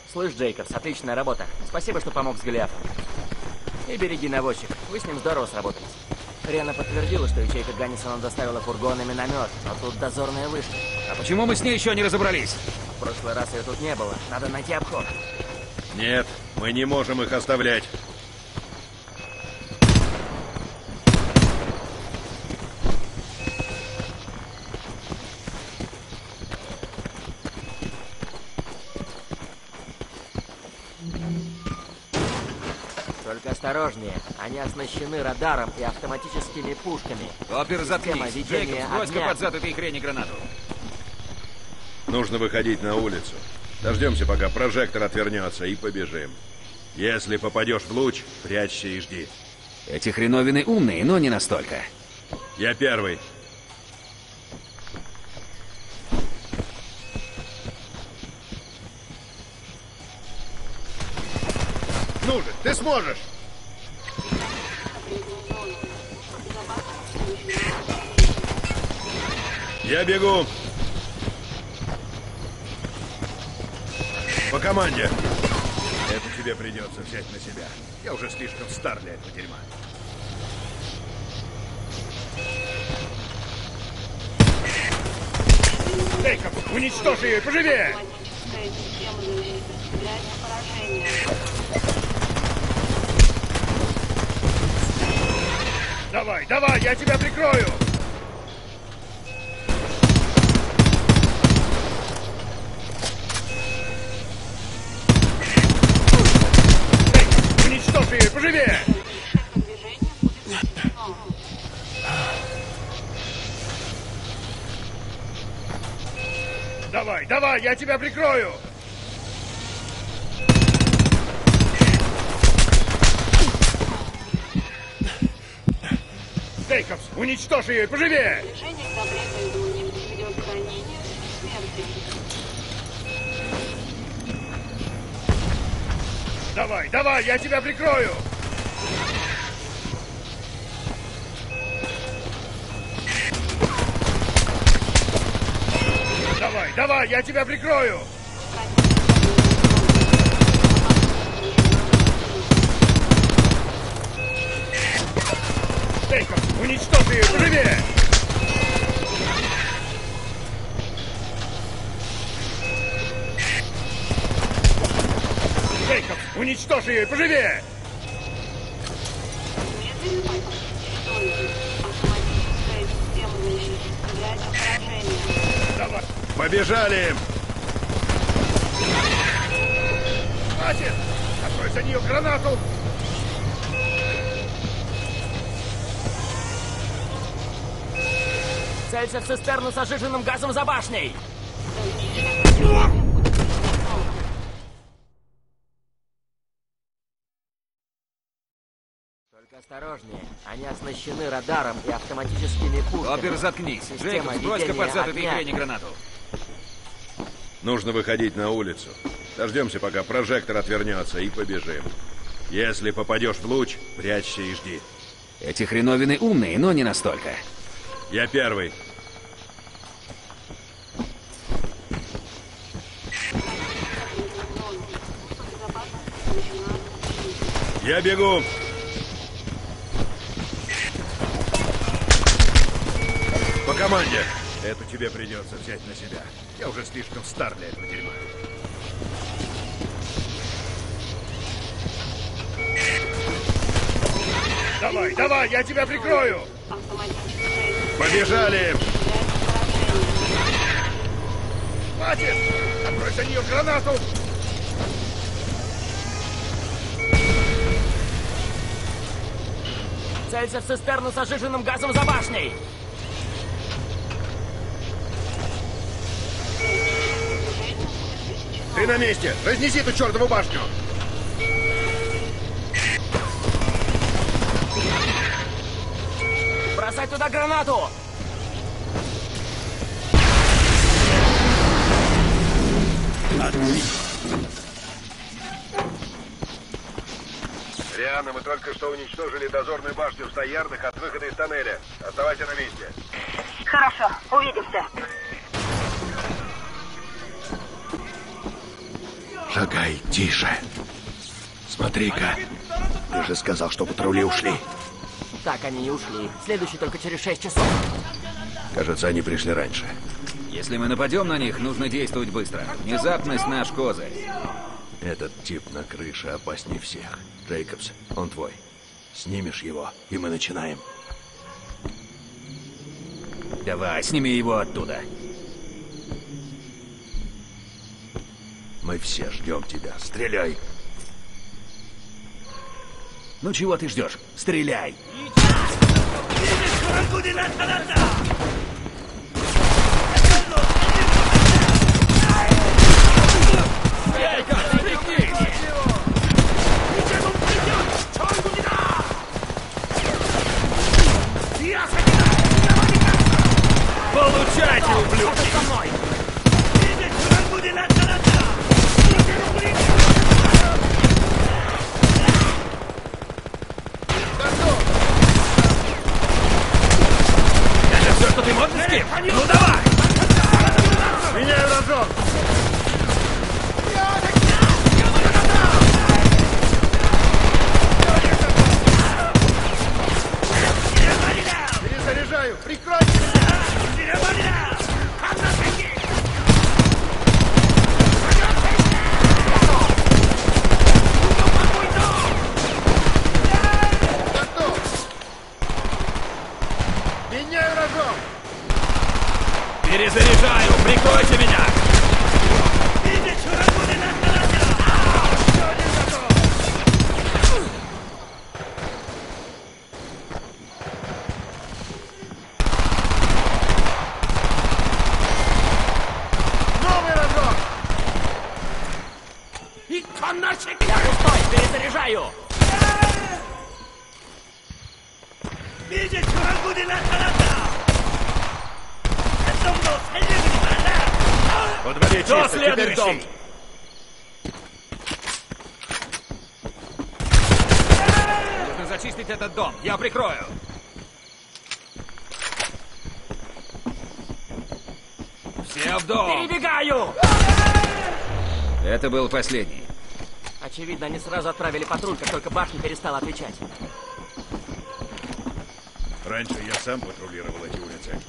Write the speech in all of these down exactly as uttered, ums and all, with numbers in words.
Слышь, Джейкобс, отличная работа. Спасибо, что помог с Голиафом. И береги наводчик. Вы с ним здорово сработались. Рена подтвердила, что ячейка Ганнисона доставила фургон и миномет, но тут дозорная вышка. А почему мы с ней еще не разобрались? В прошлый раз ее тут не было. Надо найти обход. Нет, мы не можем их оставлять. Только осторожнее. Они оснащены радаром и автоматическими пушками. Опер, заткнись. Джейкобс, брось-ка под зад этой хрени гранату. Нужно выходить на улицу. Дождемся, пока прожектор отвернется, и побежим. Если попадешь в луч, прячься и жди. Эти хреновины умные, но не настолько. Я первый. Ну же, ты сможешь! Я бегу! По команде! Это тебе придется взять на себя. Я уже слишком стар для этого дерьма. Джейкоб, уничтожь ее, поживее! Давай, давай, я тебя прикрою! Джейкоб, уничтожь ее, поживее! Давай, давай, я тебя прикрою! Джейкобс, уничтожь ее, поживее! Давай, давай, я тебя прикрою! Давай, давай, я тебя прикрою! Джейкобс, уничтожь ее, поживее! Джейкобс, уничтожь ее, поживее! Давай. Побежали! Хватит! Открой за нее гранату! Целься в цистерну с сжиженным газом за башней! Только осторожнее. Они оснащены радаром и автоматическими пушками. Опер, заткнись. Система Джейкобс, брось-ка под зад этой огня. хрени гранату. Нужно выходить на улицу. Дождемся, пока прожектор отвернется, и побежим. Если попадешь в луч, прячься и жди. Эти хреновины умные, но не настолько. Я первый. Я бегу. По команде. Это тебе придется взять на себя. Я уже слишком стар для этого дерьма. Давай, давай, я тебя прикрою! Побежали! Хватит! Открой за нее гранату! Целься в цистерну с сжиженным газом за башней! Ты на месте! Разнеси эту чертову башню! Бросай туда гранату! Рианна, мы только что уничтожили дозорную башню в ста ярдах от выхода из тоннеля. Оставайся на месте. Хорошо, увидимся. Шагай тише. Смотри-ка. Ты же сказал, что патрули ушли. Так они и ушли. Следующий только через шесть часов. Кажется, они пришли раньше. Если мы нападем на них, нужно действовать быстро. Внезапность наш козырь. Этот тип на крыше опаснее всех. Джейкобс, он твой. Снимешь его, и мы начинаем. Давай, сними его оттуда. Мы все ждем тебя. Стреляй. Ну чего ты ждешь? Стреляй! Получайте, ублюдки! Это все, что ты можешь, Скип? Ну давай! Меняю рожок! Перезаряжаю! Прикройте меня! Готов! Меняю рожок! Перезаряжаю! Прикройте меня! Новый рожок! Я пустой, перезаряжаю! Во дворе Кто чисто, теперь следующий? дом. Нужно зачистить этот дом. Я прикрою. Все в дом. Перебегаю! Это был последний. Очевидно, они сразу отправили патруль, как только башня перестала отвечать. Раньше я сам патрулировал эти улицы.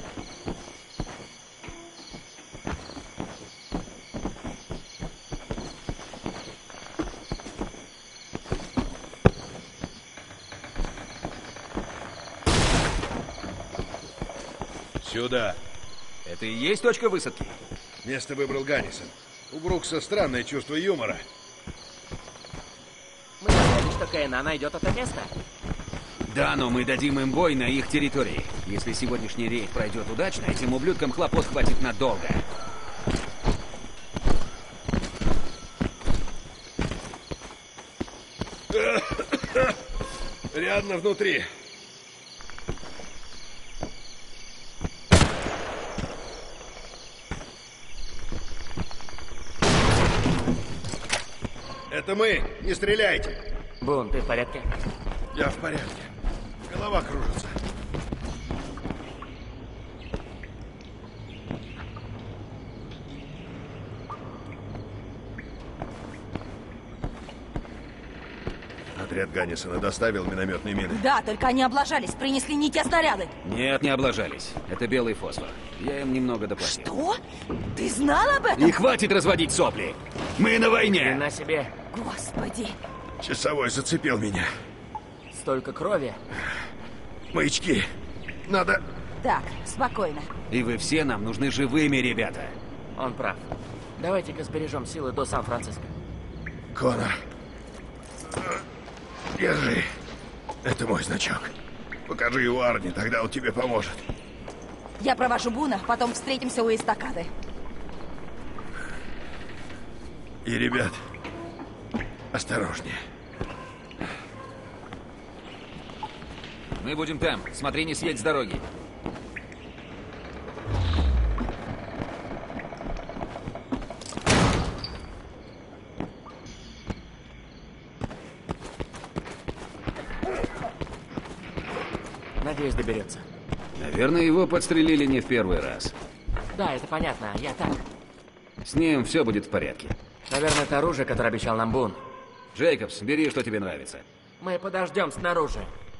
Сюда. Это и есть точка высадки? Место выбрал Ганнисон. У Брукса странное чувство юмора. Мы надеялись, что КНА найдет это место. Да, но мы дадим им бой на их территории. Если сегодняшний рейд пройдет удачно, этим ублюдкам хлопот хватит надолго. Рядно внутри. Это мы. Не стреляйте. Бун, ты в порядке? Я в порядке. Голова кружится. Отряд Ганнисона доставил минометные мины. Да, только они облажались, принесли не те снаряды. Нет, не облажались. Это белый фосфор. Я им немного доплатил. Что? Ты знал об этом? И хватит разводить сопли. Мы на войне. На себе Господи. Часовой зацепил меня. столько крови. Маячки. Надо... Так, спокойно. И вы все нам нужны живыми, ребята. Он прав. Давайте-ка сбережем силы до Сан-Франциско. Конор. Держи. Это мой значок. Покажи его Арни, тогда он тебе поможет. Я провожу Буна, потом встретимся у эстакады. И, ребят, осторожнее. Мы будем там. Смотри, не съедь с дороги. Надеюсь, доберется. Наверное, его подстрелили не в первый раз. Да, это понятно, я так. С ним все будет в порядке. Наверное, Наверное, это оружие, которое обещал нам Бун. Джейкобс, бери, что тебе нравится. Мы подождем снаружи.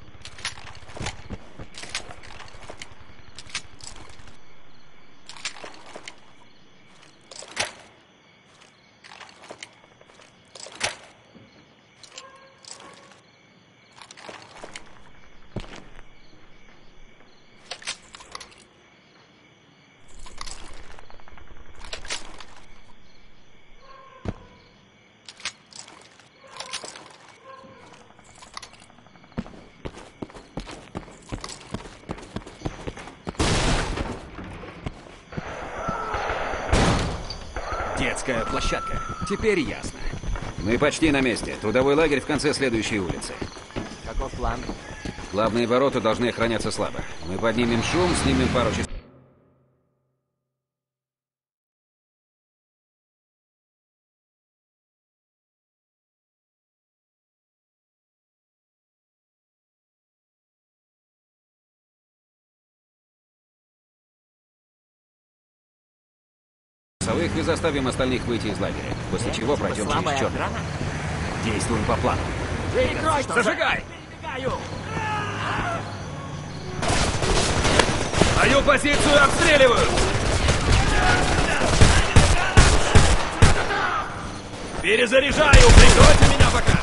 Детская площадка. Теперь ясно. Мы почти на месте. Трудовой лагерь в конце следующей улицы. Каков план? Главные ворота должны охраняться слабо. Мы поднимем шум, снимем пару часов. И заставим остальных выйти из лагеря. После чего пройдем через Слабая черный. охрана? Действуем по плану. Прикройте! Зажигай! Перебегаю! Мою позицию обстреливают! Перезаряжаю! Прикройте меня пока!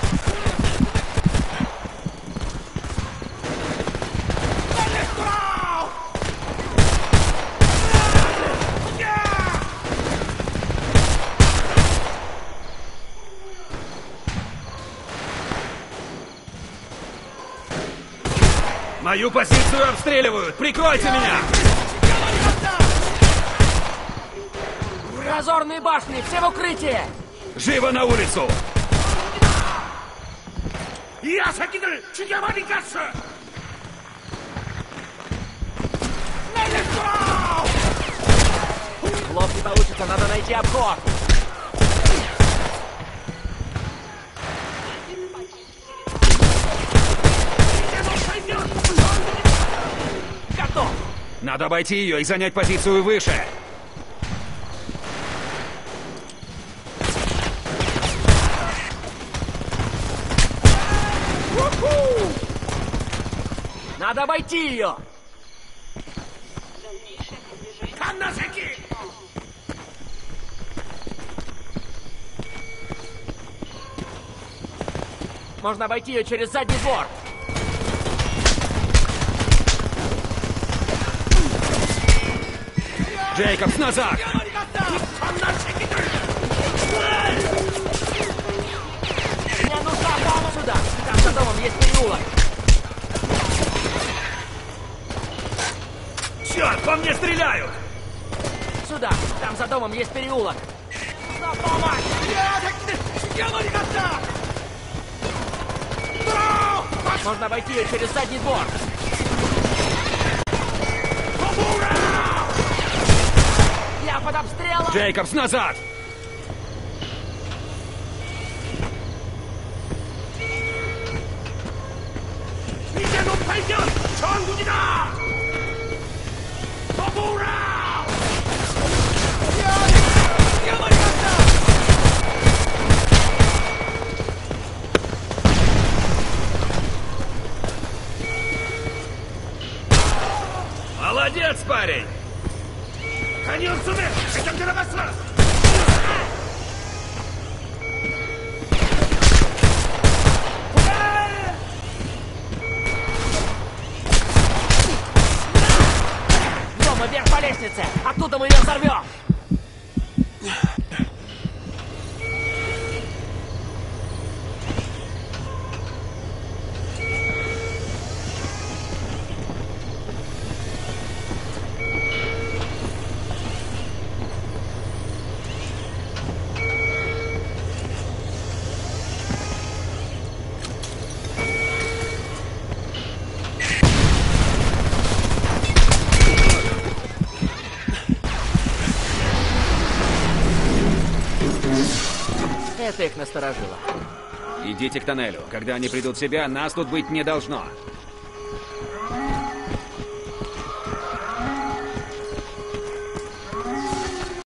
Мою позицию обстреливают! Прикройте меня! Разорные башни! Все в укрытие! Живо на улицу! 야새끼들 죽여버리겠어! Плохо не получится, надо найти обход! Готов! Надо обойти ее и занять позицию выше! Надо обойти ее! 갓나새끼! Можно обойти ее через задний двор! Джейкобс, назад! Мне нужна помощь сюда! Там за домом есть переулок! Черт, по мне стреляют! Сюда! Там за домом есть переулок! Нужна помощь! Можно обойти ее через задний двор! Я под обстрелом! Джейкобс, назад! 이제 놈 발견! 전국이다! 서보라! Молодец, парень! 간이었으면 대장 들어갔어! Дома вверх по лестнице! Оттуда мы ее взорвем! Это их насторожило. Идите к тоннелю. Когда они придут в себя, нас тут быть не должно.